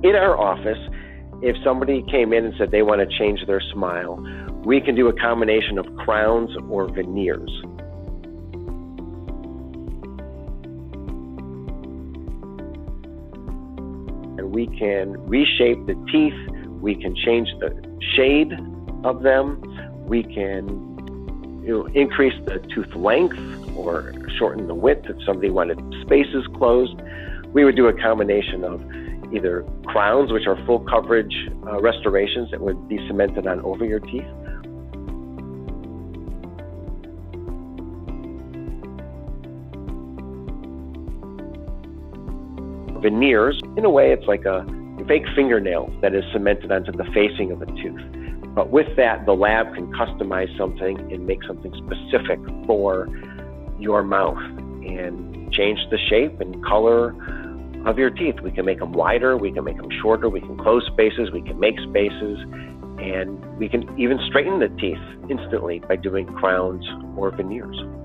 In our office, if somebody came in and said they want to change their smile, we can do a combination of crowns or veneers. And we can reshape the teeth, we can change the shade of them, we can increase the tooth length or shorten the width if somebody wanted spaces closed. We would do a combination of either crowns, which are full coverage restorations that would be cemented on over your teeth, veneers. In a way, it's like a fake fingernail that is cemented onto the facing of a tooth. But with that, the lab can customize something and make something specific for your mouth and change the shape and color of your teeth. We can make them wider, we can make them shorter, we can close spaces, we can make spaces, and we can even straighten the teeth instantly by doing crowns or veneers.